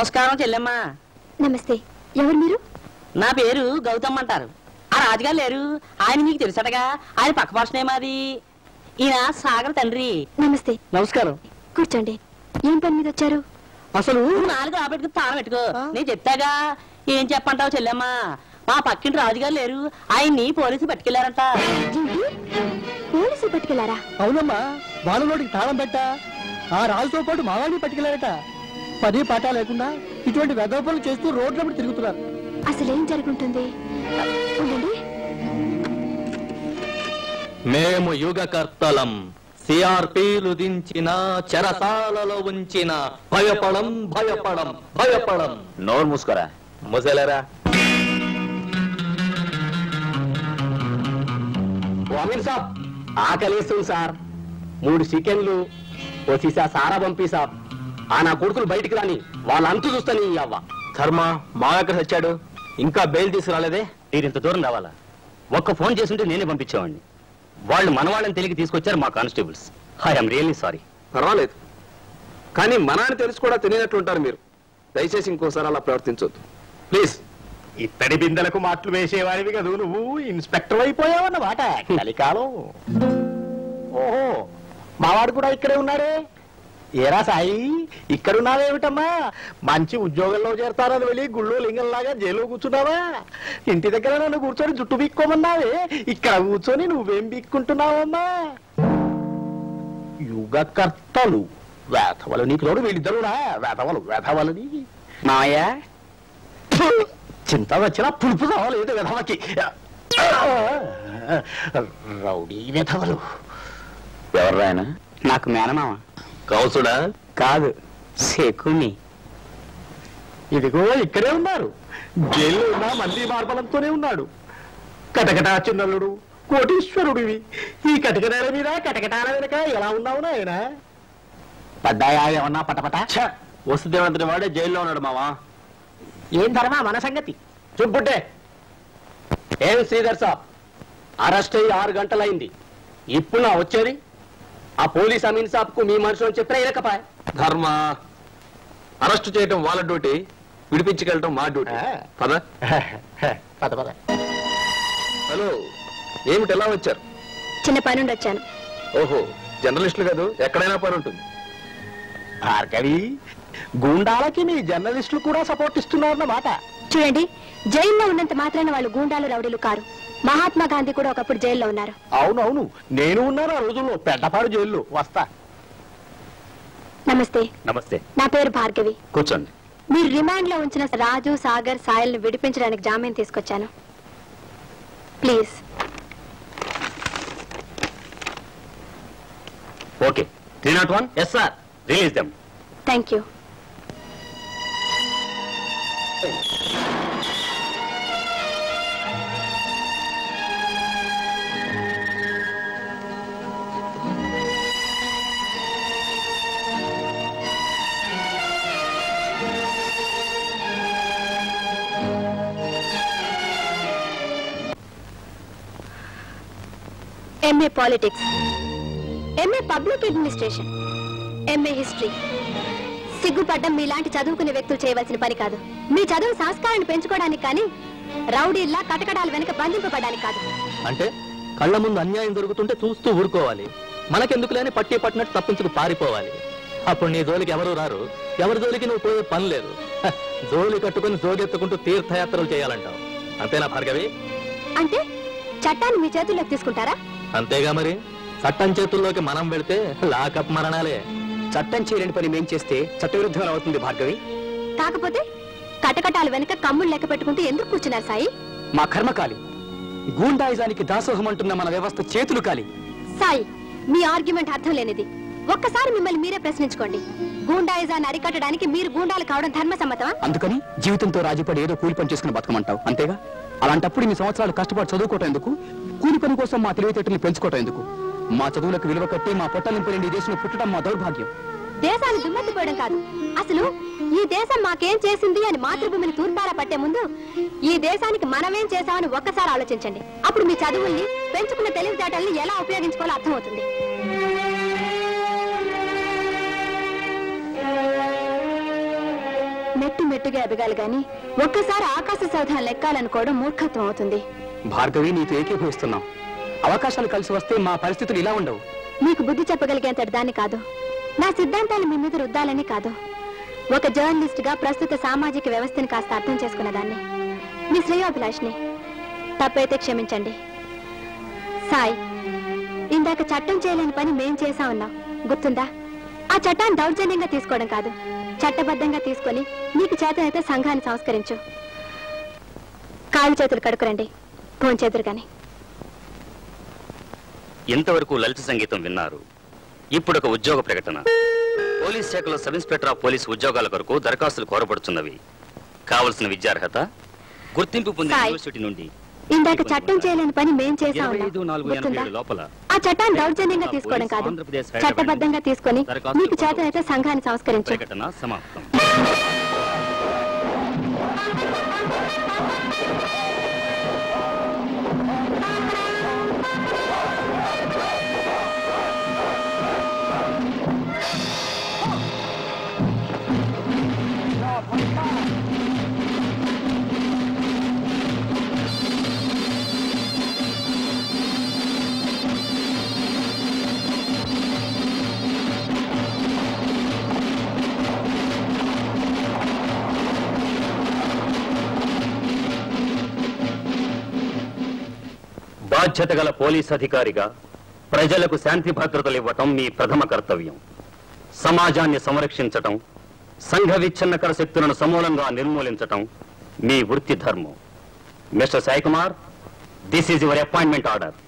నమస్కారం చెల్లెమ్మా. నమస్తే. ఎవరు మీరు? నా పేరు గౌతమ్ అంటారు. ఆ రాజుగారు లేరు, ఆయన మీకు తెలుసటగా. ఆయన పక్క పర్సనే మాది. ఈయన సాగర్ తండ్రి. నమస్తే. నమస్కారం. కూర్చోండి. ఏం పని మీద వచ్చారు? అసలు నాలుగు ఆపెట్టుకు తాళం పెట్టుకో. నేను చెప్తాగా. ఏం చెప్పంటావు చెల్లెమ్మా? మా పక్కింటి రాజుగారు లేరు, ఆయన్ని పోలీసు పట్టుకెళ్లారంట. పోలీసులు పట్టుకెళ్లారా? అవునమ్మా, వాళ్ళలోకి తాళం పెట్టా ఆ రాజుతో పాటు మావాడిని పట్టుకెళ్ళారట. పని పాట లేకుండా ఇటువంటి వెధవ పనులు చేస్తూ రోడ్లప్పుడు తిరుగుతున్నారు. అసలేం జరుగుంటుంది? మేము యుగకర్తలం, సిఆర్పీలు దించిన చెరసాలలో ఉంచిన భయపడం భయపడం భయపడం. నోరు మూసుకోరా, ముసలేరా. అమీర్ సాబ్ ఆకలేస్తుంది సార్. 3 చికెన్లు ఓ సీసా సారా పంపి సాబ్. ఆ నా కొడుకులు బయటికి రాని, వాళ్ళ అంతు చూస్తాను. అవ్వ ధర్మ మావెక్కడ వచ్చాడు? ఇంకా బెయిల్ తీసుకురాలేదే? మీరు ఇంత దూరం రావాలా? ఒక్క ఫోన్ చేస్తుంటే నేనే పంపించేవాడిని. వాళ్ళు మన వాళ్ళని తెలిగి తీసుకొచ్చారు మా కానిస్టేబుల్స్. I'm really sorry. పర్వాలేదు, కానీ మనాన్ని తెలిసి కూడా తెలియనట్లుంటారు మీరు. దయచేసి ఇంకోసారి అలా ప్రవర్తించొద్దు ప్లీజ్. ఇత్తడి బిందెలకు మాటలు వేసేవాడివి కదా నువ్వు. ఇన్స్పెక్టర్ అయిపోయావన్నమాట. కలికాలం. ఓహో, మావాడు కూడా ఇక్కడే ఉన్నాడే. ఏరా సాయి, ఇక్కడున్నావేమిటమ్మా? మంచి ఉద్యోగంలో చేరతారని వెళ్ళి గుళ్ళో లింగంలాగా జైల్లో కూర్చున్నావా? ఇంటి దగ్గర నన్ను కూర్చొని జుట్టు బీక్కోమన్నావే, ఇక్కడ కూర్చొని నువ్వేం బీక్కుంటున్నావమ్మా? యుగకర్తలు వేధవలు. నీకు తోడు వీళ్ళిద్దరురా వేధవలు. వేధవలని మాయ చింత వచ్చినా పులుపు కావాలేదు విధవకి. రౌడీ విధవలు. ఎవర్రాయన? నాకు మేనమామ. కౌసుడా? కాదు, శకుని. ఇదిగో ఇక్కడే ఉన్నారు. జైల్లో ఉన్న మంది మార్బలంతోనే ఉన్నాడు. కటకటా చిన్నల్లుడు, కోటీశ్వరుడివి. ఈ కటకటాల మీద కటకటాల వెనక ఎలా ఉన్నావు నాయన? పడ్డాయా ఏమన్నా పటపట? వసుదేవంతుడి వాడే జైల్లో ఉన్నాడు మావా. ఏం ధర్మా మన సంగతి? చూపుట్టే. ఏం శ్రీధర్ సాబ్, అరెస్ట్ అయ్యి 6 గంటలైంది. ఇప్పుడు నా వచ్చేది? ఆ పోలీస్ అమీన్ సాబ్ కు మీ మనుషులు చెప్పినా ఇరకపాయ. ధర్మ, అరెస్ట్ చేయటం వాళ్ళ డ్యూటీ, విడిపించుకెళ్ళటం మా డ్యూటీ. పద పద పద. హలో, ఏమిటి ఎలా వచ్చారు? చిన్న పని నుండి వచ్చాను. ఓహో, జర్నలిస్టులు కాదు, ఎక్కడైనా పని ఉంటుంది. భార్గవి, గూండాలకి మీ జర్నలిస్టులు కూడా సపోర్ట్ ఇస్తున్నారన్నమాట. చూడండి, జైల్లో ఉన్నంత మాత్రాన వాళ్ళు గూండాలు రౌడీలు కారు. మహాత్మా గాంధీ కూడా ఒకప్పుడు జైల్లో ఉన్నారు. అవునవును, నేను ఉన్నాను ఆ రోజుల్లో పెద్దపాడు జైల్లో. వస్తా. నమస్తే. నమస్తే. నా పేరు భార్గవి. కూర్చోండి. మీరు రిమాండ్ లో ఉంచిన రాజు, సాగర్, సాయల్ని విడిపించడానికి జామీన్ తీసుకొచ్చాను. Please. Okay. 301. Yes sir. Release them. Thank you. MA politics, MA public administration, MA history. సిగ్గుపడ్డం మీలాంటి చదువుకునే వ్యక్తులు చేయవలసిన పని కాదు. మీ చదువు సంస్కారాన్ని పెంచుకోవడానికి కానీ రౌడీల్లా కటకడాల వెనక బంధింపబడడానికి కాదు. అంటే కళ్ళ ముందు అన్యాయం దొరుకుతుంటే చూస్తూ ఊరుకోవాలి. మనకెందుకు లేని పట్టి పట్టినట్టు తప్పించుకు పారిపోవాలి. అప్పుడు నీ జోలికి ఎవరు రారు, ఎవరి జోలికి నువ్వు పోయే పని లేదు. జోలి కట్టుకుని జోగెత్తుకుంటూ తీర్థయాత్రలు చేయాలంటావు. అంతేనా భార్గవి? అంటే చట్టాన్ని మీ చేతుల్లోకి తీసుకుంటారా? అంతేగా మరి. చట్టం చేతుల్లోకి మనం పెడితే లాకప్ మరణాలే. చట్టం చేయలేని పని మేం చేస్తే చట్టవిరుద్ధంగా అవుతుంది భార్గవి. కాకపోతే కటకటాల వెనక కమ్ములు లెక్క పెట్టుకుంటూ ఎందుకు కూర్చున్నారు సాయి? మా కర్మ కాలి. గూండాయిజానికి దాసోహం అంటున్న మన వ్యవస్థ చేతులు కాలి. సాయి, మీ ఆర్గ్యుమెంట్ అర్థం లేనిది. ఒక్కసారి మిమ్మల్ని మీరే ప్రశ్నించుకోండి. గూండాయిజాన్ని అరికట్టడానికి మీరు గూండాలు కావడం ధర్మసమ్మతమా? అందుకని జీవితంతో రాజీపడి ఏదో కూలి పని చేసుకుని బతకమంటావు, అంతేగా? అలాంటప్పుడు ఇన్ని సంవత్సరాలు కష్టపడి చదువుకోవటం ఎందుకు? కూలి పని కోసం మా తెలివితేటల్ని పెంచుకోవటం ఎందుకు? మా చదువులకు విలువ కట్టి మా పొట్టల్ని నింపలేని ఈ దేశంలో పుట్టడం మా దౌర్భాగ్యం. దేశాన్ని దుమ్మెత్తిపోవడం కాదు. అసలు ఈ దేశం మాకేం చేసింది అని మాతృభూమిని తూర్పారా పట్టే ముందు ఈ దేశానికి మనమేం చేశామని ఒక్కసారి ఆలోచించండి. అప్పుడు మీ చదువుల్ని, పెంచుకున్న తెలివితేటల్ని ఎలా ఉపయోగించుకోవాలో అర్థమవుతుంది. మెట్టు గట్టిగా ఎదగాలి గాని ఒక్కసారి ఆకాశ సౌధాలు ఎక్కాలనుకోవడం మూర్ఖత్వం అవుతుంది. భార్గవి, నీతో ఏకీభవిస్తున్నాం. అవకాశాలు కలిసి వస్తే మా పరిస్థితులు ఇలా ఉండవు. మీకు బుద్ధి చెప్పగలిగేంతటి దాన్ని కాదు, నా సిద్ధాంతాలు మీ మీద రుద్దాలని కాదు. ఒక జర్నలిస్ట్ గా ప్రస్తుత సామాజిక వ్యవస్థని కాస్త అర్థం చేసుకున్నదాన్ని, మీ శ్రేయోభిలాషిని. తప్పైతే క్షమించండి. సాయి, ఇందాక చట్టం చేయలేని పని మేం చేసా ఉన్నాం, గుర్తుందా? ఆ చట్టాన్ని దౌర్జన్యంగా తీసుకోవడం కాదు, చట్టబద్ధంగా తీసుకొని నీకు చేతనైతే సంఘాన్ని సంస్కరించు. కాళ్ళు చేతులు కడుకురండి, భోంచేతురు గాని. ఇంతవరకు లలిత సంగీతం విన్నారు. ఇప్పుడు ఒక ఉద్యోగ ప్రకటన. పోలీస్ శాఖలో సబ్ ఇన్స్పెక్టర్ ఆఫ్ పోలీస్ ఉద్యోగాల కొరకు దరఖాస్తులు కోరబడుతున్నవి. కావలసిన విద్యార్హత గుర్తింపు పొందిన యూనివర్సిటీ నుండి. ఇందాక చట్టం చేయలేని పని మేం చేసా లోపల ఆ చట్టాన్ని దౌర్జన్యంగా తీసుకోవడం కాదు, చట్టబద్ధంగా తీసుకొని నీకు చేతనైతే సంఘాన్ని సంస్కరించు. ప్రకటన సమాప్తం. బాధ్యత గల పోలీస్ అధికారిగా ప్రజలకు శాంతి భద్రతలు ఇవ్వటం మీ ప్రథమ కర్తవ్యం. సమాజాన్ని సంరక్షించటం, సంఘ విచ్ఛిన్నకర శక్తులను సమూలంగా నిర్మూలించటం మీ వృత్తి ధర్మం. Mister Sai Kumar, this is your appointment order.